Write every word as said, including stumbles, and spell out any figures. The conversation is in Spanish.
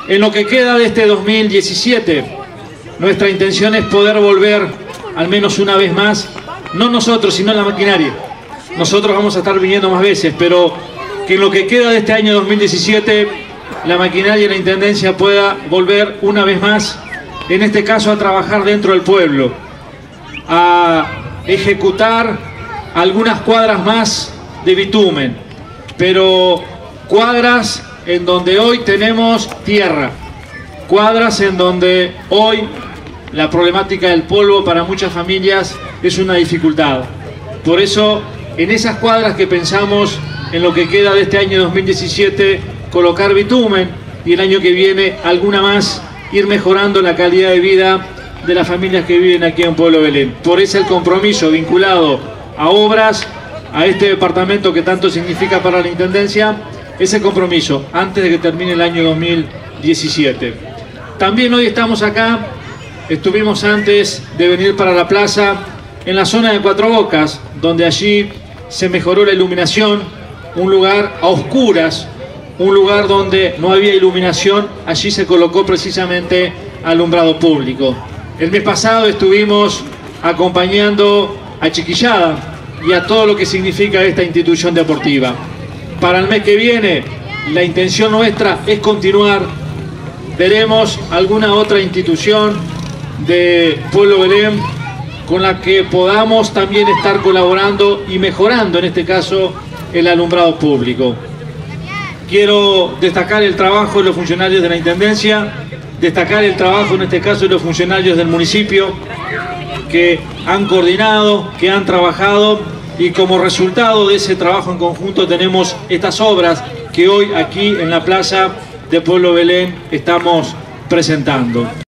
En lo que queda de este dos mil diecisiete, nuestra intención es poder volver al menos una vez más, no nosotros, sino la maquinaria. Nosotros vamos a estar viniendo más veces, pero que en lo que queda de este año dos mil diecisiete, la maquinaria y la Intendencia pueda volver una vez más, en este caso a trabajar dentro del pueblo, a ejecutar algunas cuadras más de bitumen, pero cuadras en donde hoy tenemos tierra, cuadras en donde hoy la problemática del polvo para muchas familias es una dificultad. Por eso, en esas cuadras que pensamos en lo que queda de este año dos mil diecisiete, colocar bitumen, y el año que viene alguna más, ir mejorando la calidad de vida de las familias que viven aquí en Pueblo Belén. Por eso el compromiso vinculado a obras, a este departamento que tanto significa para la Intendencia, ese compromiso antes de que termine el año dos mil diecisiete. También hoy estamos acá, estuvimos antes de venir para la plaza, en la zona de Cuatro Bocas, donde allí se mejoró la iluminación, un lugar a oscuras, un lugar donde no había iluminación, allí se colocó precisamente alumbrado público. El mes pasado estuvimos acompañando a Chiquillada y a todo lo que significa esta institución deportiva. Para el mes que viene, la intención nuestra es continuar. Veremos alguna otra institución de Pueblo Belén con la que podamos también estar colaborando y mejorando, en este caso, el alumbrado público. Quiero destacar el trabajo de los funcionarios de la Intendencia, destacar el trabajo, en este caso, de los funcionarios del municipio, que han coordinado, que han trabajado, y como resultado de ese trabajo en conjunto tenemos estas obras que hoy aquí en la plaza de Pueblo Belén estamos presentando.